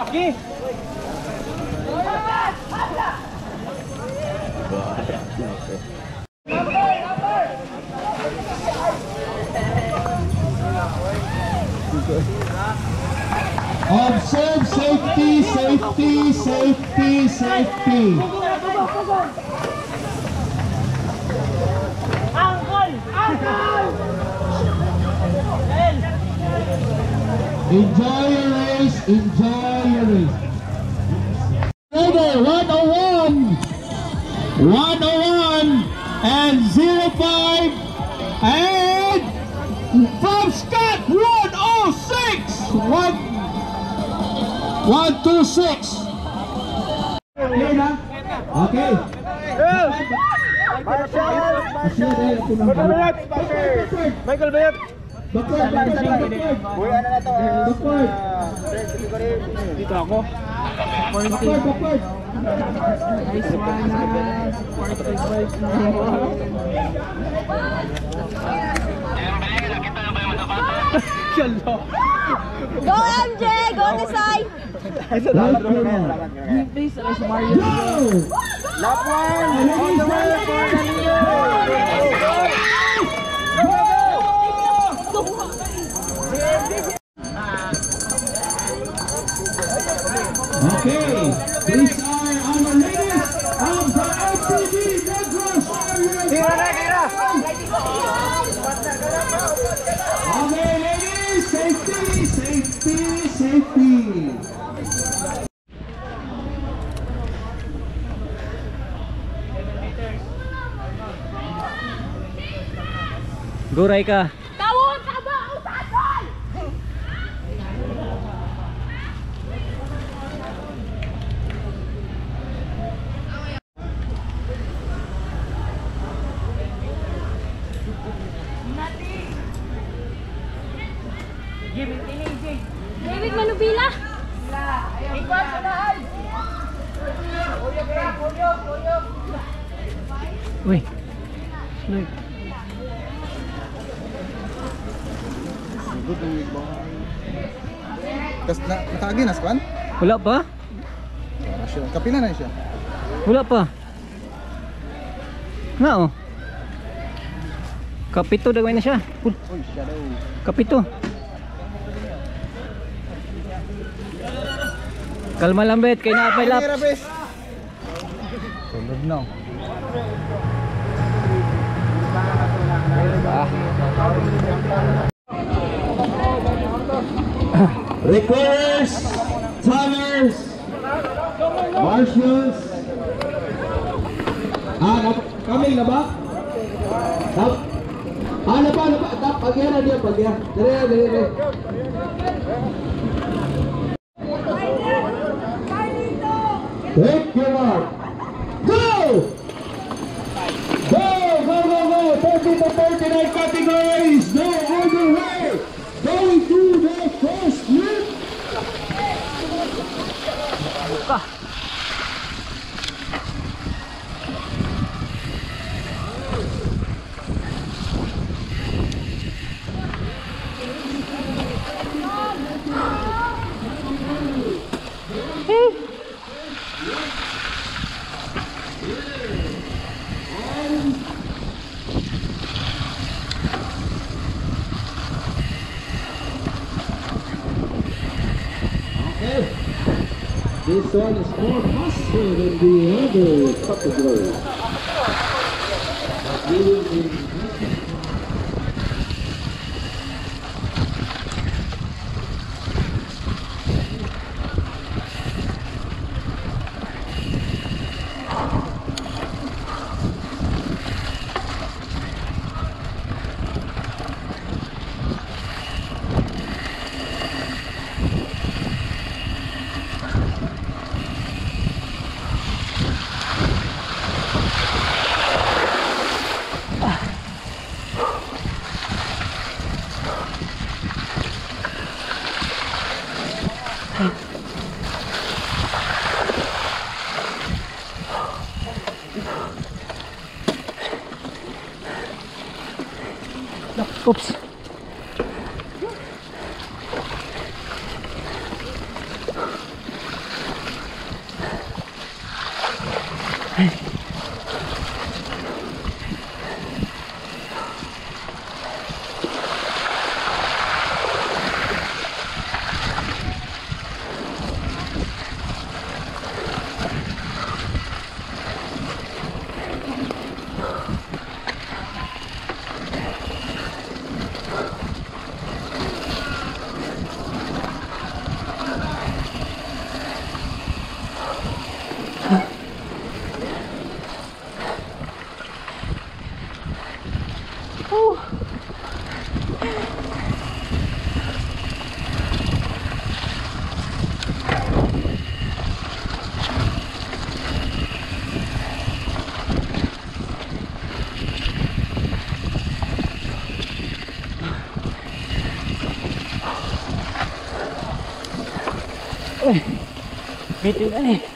Gi. Observe safety, safety, safety, safety. Enjoy your race, enjoy your race. Rider 101, 101 and 05 and from Scott 106, 126. Okay. Michael Bayot. Backward. Buhay na to. Backward. Dito ako. Backward. Nice one. Go MJ! Go Desai! Please, Race Mario. Lap one. On the way for the leader. Okay, these are our ladies of the LPG Negros area. Okay, ladies, safety. Guray ka. Tawon! Taba! Usason! David Manubila! Ikaw sa lahat! Uy. Uy. Tapos nakaagi na span? Wala pa? Kapila na siya. Wala pa. Na oh. Kapito dagway na siya. Uy, shadow. Kapito. Kalma lang bet, kay na apay lap. Tulog na. Recorders, tanners, marshals. Kami na ba? Ano ba? Pagyan na dia, pagyan. Dire. Take your mark. Go! 30 to 39 categories. No other way. Going to the first loop. This one is more faster than the other category. Oops. Uy, bitin na eh.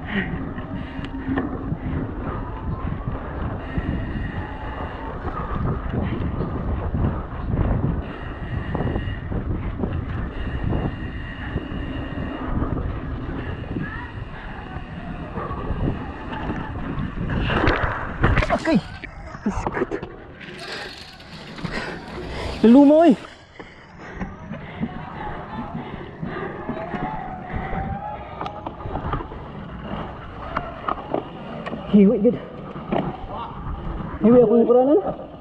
Okay. Luma oi. Hiwi gud. Hiwi ako yung kuranan.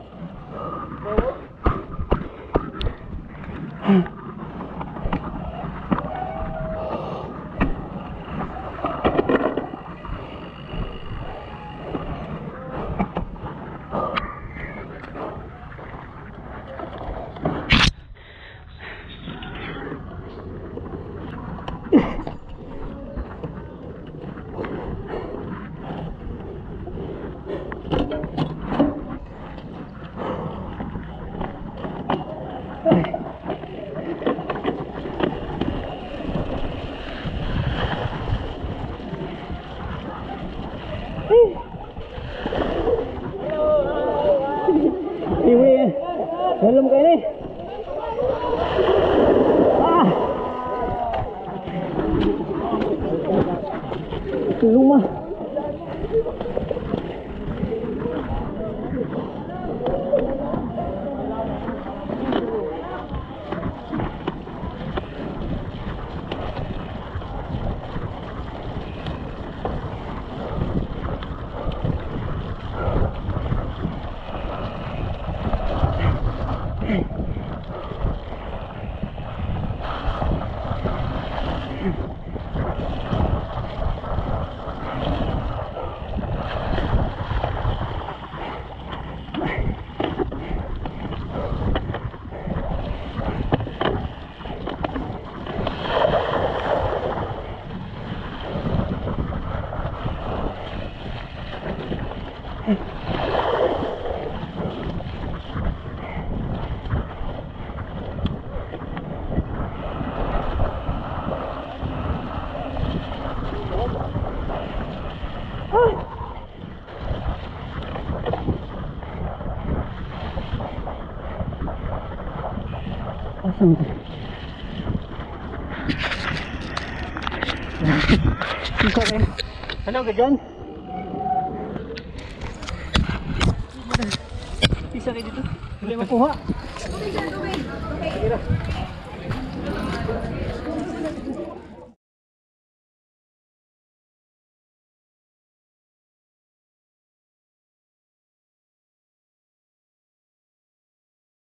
Hiwi eh. Dalam kayak ni. Ah. Luma. Asam tu. Susah kan? Hello ke John? Bisa kayak gitu? Boleh makuha? Tubig.